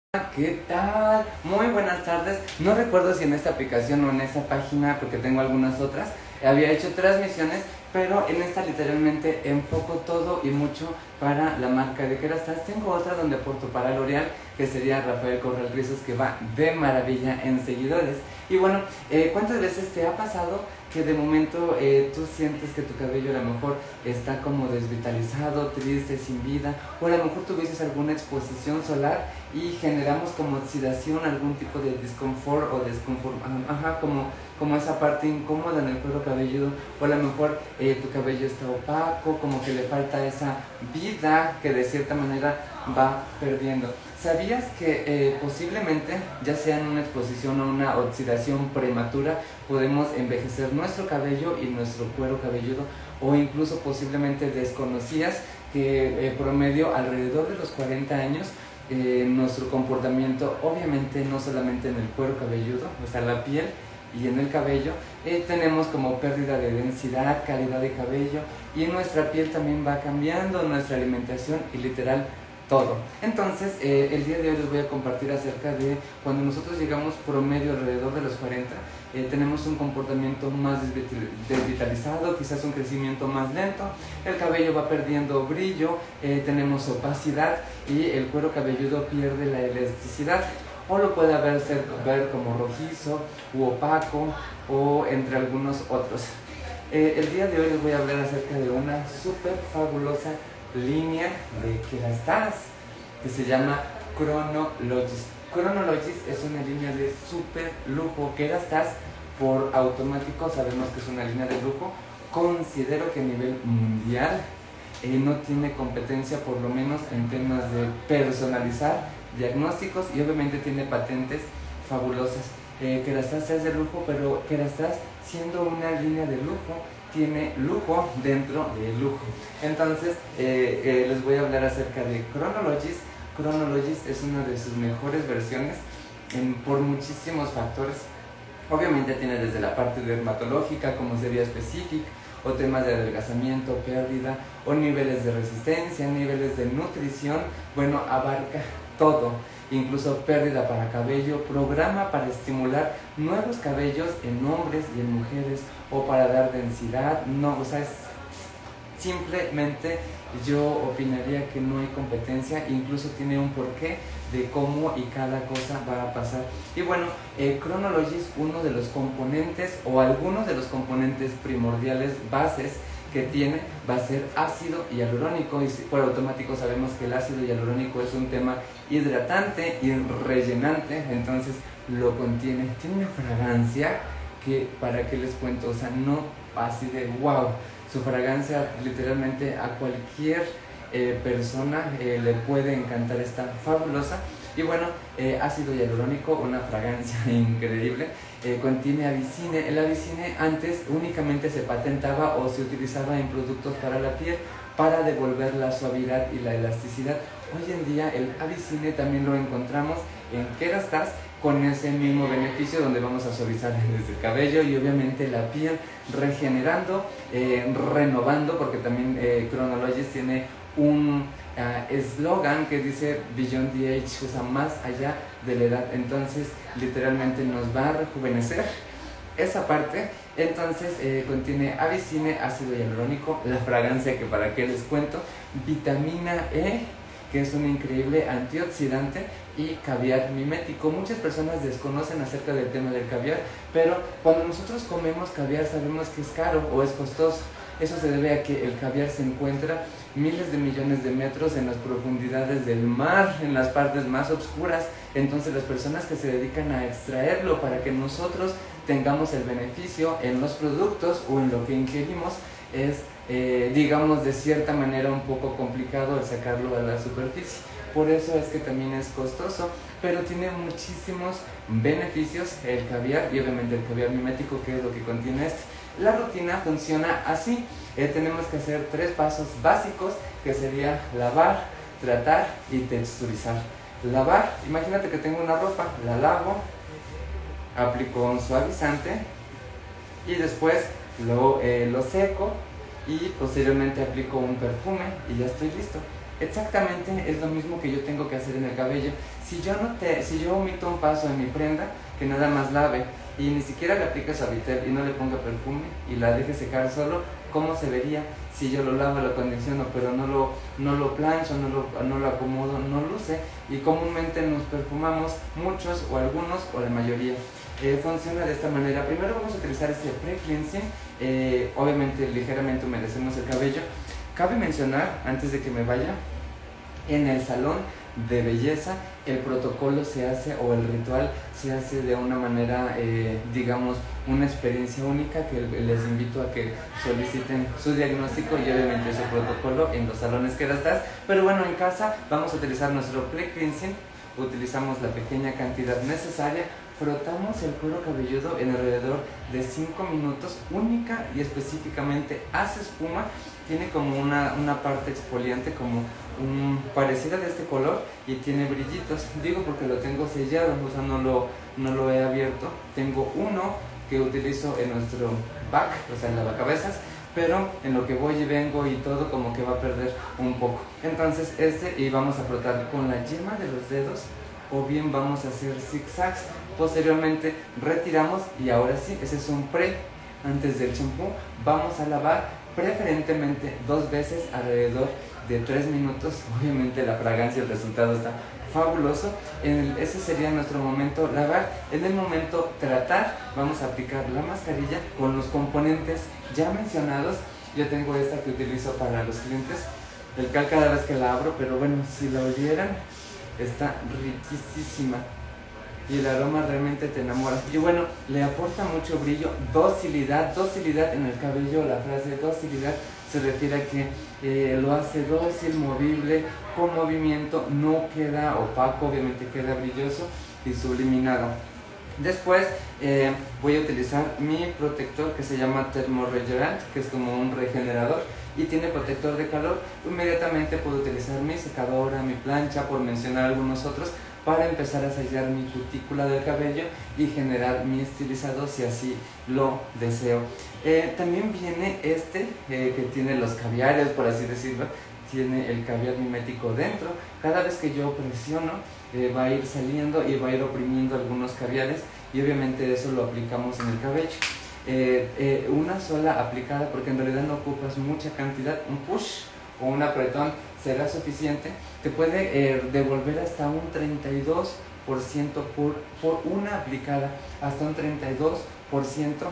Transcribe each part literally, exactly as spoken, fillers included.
¿Qué tal? Muy buenas tardes. No recuerdo si en esta aplicación o en esta página, porque tengo algunas otras, había hecho transmisiones, pero en esta literalmente enfoco todo y mucho para la marca de Kerastase. Tengo otra donde aporto para L'Oreal, que sería Rafael Corral Rizos, que va de maravilla en seguidores. Y bueno, eh, ¿cuántas veces te ha pasado que de momento eh, tú sientes que tu cabello a lo mejor está como desvitalizado, triste, sin vida, o a lo mejor tuvieses alguna exposición solar y generamos como oxidación, algún tipo de disconfort o desconfort, ajá, como, como esa parte incómoda en el cuero cabelludo, o a lo mejor eh, tu cabello está opaco, como que le falta esa vida que de cierta manera va perdiendo? ¿Sabías que eh, posiblemente, ya sea en una exposición o una oxidación prematura, podemos envejecer nuestro cabello y nuestro cuero cabelludo? O incluso posiblemente desconocías que eh, promedio alrededor de los cuarenta años, eh, nuestro comportamiento, obviamente no solamente en el cuero cabelludo, o sea, la piel y en el cabello, eh, tenemos como pérdida de densidad, calidad de cabello, y nuestra piel también va cambiando, nuestra alimentación y literal todo. Entonces, eh, el día de hoy les voy a compartir acerca de cuando nosotros llegamos promedio alrededor de los cuarenta, eh, tenemos un comportamiento más desvitalizado, quizás un crecimiento más lento, el cabello va perdiendo brillo, eh, tenemos opacidad y el cuero cabelludo pierde la elasticidad, o lo puede ver, ser, ver como rojizo u opaco, o entre algunos otros. Eh, el día de hoy les voy a hablar acerca de una súper fabulosa línea de Kerastase que se llama Chronologis. Chronologis es una línea de super lujo. Kerastase por automático sabemos que es una línea de lujo. Considero que a nivel mundial eh, no tiene competencia, por lo menos en temas de personalizar diagnósticos, y obviamente tiene patentes fabulosas. eh, Kerastase es de lujo, pero Kerastase, siendo una línea de lujo, tiene lujo dentro de lujo. Entonces eh, eh, les voy a hablar acerca de Chronologis. Chronologis es una de sus mejores versiones en, por muchísimos factores. Obviamente tiene desde la parte dermatológica, como sería Specific, o temas de adelgazamiento, pérdida, o niveles de resistencia, niveles de nutrición. Bueno, abarca todo, incluso pérdida para cabello, programa para estimular nuevos cabellos en hombres y en mujeres, o para dar densidad. No, o sea, es simplemente, yo opinaría que no hay competencia, incluso tiene un porqué de cómo y cada cosa va a pasar. Y bueno, eh, Chronologis, uno de los componentes o algunos de los componentes primordiales, bases que tiene, va a ser ácido hialurónico, y por automático sabemos que el ácido hialurónico es un tema hidratante y rellenante, entonces lo contiene. Tiene una fragancia que, para qué les cuento, o sea, no así de wow, su fragancia literalmente a cualquier eh, persona eh, le puede encantar, está fabulosa. Y bueno, eh, ácido hialurónico, una fragancia increíble. Eh, contiene avicine. El avicine antes únicamente se patentaba o se utilizaba en productos para la piel para devolver la suavidad y la elasticidad. Hoy en día el avicine también lo encontramos en Kerastase, con ese mismo beneficio, donde vamos a suavizar desde el cabello y obviamente la piel, regenerando, eh, renovando, porque también eh, Chronologis tiene un eslogan uh, que dice Beyond the Age, o sea, más allá de la edad. Entonces literalmente nos va a rejuvenecer esa parte. Entonces eh, contiene avicine, ácido hialurónico, la fragancia que para qué les cuento, vitamina E, que es un increíble antioxidante, y caviar mimético. Muchas personas desconocen acerca del tema del caviar, pero cuando nosotros comemos caviar sabemos que es caro o es costoso. Eso se debe a que el caviar se encuentra miles de millones de metros en las profundidades del mar, en las partes más oscuras. Entonces las personas que se dedican a extraerlo para que nosotros tengamos el beneficio en los productos o en lo que ingerimos, es eh, digamos de cierta manera un poco complicado el sacarlo a la superficie. Por eso es que también es costoso, pero tiene muchísimos beneficios el caviar, y obviamente el caviar mimético, que es lo que contiene este. La rutina funciona así. Eh, tenemos que hacer tres pasos básicos, que sería lavar, tratar y texturizar. Lavar, imagínate que tengo una ropa, la lavo, aplico un suavizante y después lo, eh, lo seco, y posteriormente aplico un perfume y ya estoy listo. Exactamente es lo mismo que yo tengo que hacer en el cabello. Si yo, no te, si yo omito un paso en mi prenda, que nada más lave y ni siquiera le aplique suavitel y no le ponga perfume y la deje secar solo, ¿cómo se vería? Si yo lo lavo, lo acondiciono, pero no lo, no lo plancho, no lo, no lo acomodo, no luce. Y comúnmente nos perfumamos, muchos o algunos o la mayoría. Eh, funciona de esta manera. Primero vamos a utilizar este pre-cleansing, eh, obviamente ligeramente humedecemos el cabello. Cabe mencionar, antes de que me vaya, en el salón de belleza el protocolo se hace, o el ritual se hace de una manera, eh, digamos, una experiencia única, que les invito a que soliciten su diagnóstico y obviamente ese protocolo en los salones que estás. Pero bueno, en casa vamos a utilizar nuestro pre-cleansing, utilizamos la pequeña cantidad necesaria, frotamos el cuero cabelludo en alrededor de cinco minutos, única y específicamente hace espuma, tiene como una, una parte exfoliante como un, parecida de este color y tiene brillitos, digo porque lo tengo sellado, o sea no lo, no lo he abierto. Tengo uno que utilizo en nuestro back, o sea en lavacabezas, pero en lo que voy y vengo y todo como que va a perder un poco. Entonces este, y vamos a frotar con la yema de los dedos, o bien vamos a hacer zigzags. Posteriormente retiramos y ahora sí, ese es un pre. Antes del champú vamos a lavar preferentemente dos veces alrededor de tres minutos. Obviamente la fragancia, el resultado está fabuloso. En el, ese sería nuestro momento lavar. En el momento tratar, vamos a aplicar la mascarilla con los componentes ya mencionados. Yo tengo esta que utilizo para los clientes, el cal cada vez que la abro, pero bueno, si la olieran, está riquísima y el aroma realmente te enamora. Y bueno, le aporta mucho brillo, docilidad, docilidad en el cabello. La frase docilidad se refiere a que eh, lo hace dócil, movible, con movimiento, no queda opaco, obviamente queda brilloso y subliminado. Después eh, voy a utilizar mi protector que se llama Thermoregenerant, que es como un regenerador y tiene protector de calor. Inmediatamente puedo utilizar mi secadora, mi plancha, por mencionar algunos otros, para empezar a sellar mi cutícula del cabello y generar mi estilizado si así lo deseo. Eh, también viene este eh, que tiene los caviares, por así decirlo. Tiene el caviar mimético dentro. Cada vez que yo presiono eh, va a ir saliendo y va a ir oprimiendo algunos caviares, y obviamente eso lo aplicamos en el cabello. Eh, eh, una sola aplicada, porque en realidad no ocupas mucha cantidad. Un push o un apretón será suficiente. Te puede eh, devolver hasta un treinta y dos por ciento por, por una aplicada, hasta un treinta y dos por ciento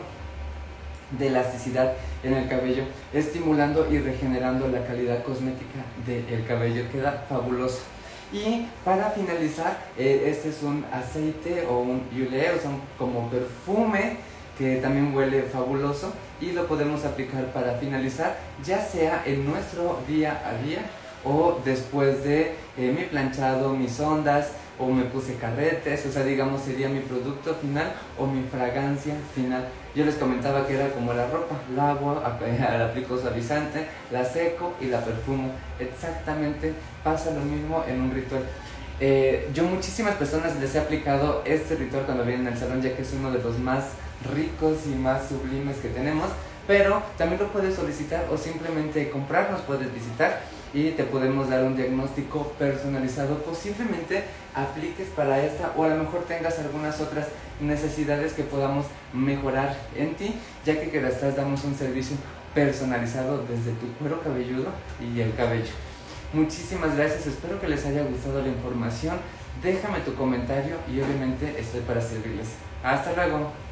de elasticidad en el cabello, estimulando y regenerando la calidad cosmética del cabello. Queda fabuloso. Y para finalizar, eh, este es un aceite o un huile, o sea, un, como perfume, que también huele fabuloso, y lo podemos aplicar para finalizar, ya sea en nuestro día a día o después de eh, mi planchado, mis ondas, o me puse carretes, o sea, digamos, sería mi producto final o mi fragancia final. Yo les comentaba que era como la ropa: lavo, la aplico suavizante, la seco y la perfumo. Exactamente pasa lo mismo en un ritual. Eh, yo muchísimas personas les he aplicado este ritual cuando vienen al salón, ya que es uno de los más ricos y más sublimes que tenemos, pero también lo puedes solicitar o simplemente comprar, nos puedes visitar y te podemos dar un diagnóstico personalizado. Posiblemente apliques para esta, o a lo mejor tengas algunas otras necesidades que podamos mejorar en ti, ya que Kerastase damos un servicio personalizado desde tu cuero cabelludo y el cabello. Muchísimas gracias, espero que les haya gustado la información. Déjame tu comentario y obviamente estoy para servirles. Hasta luego.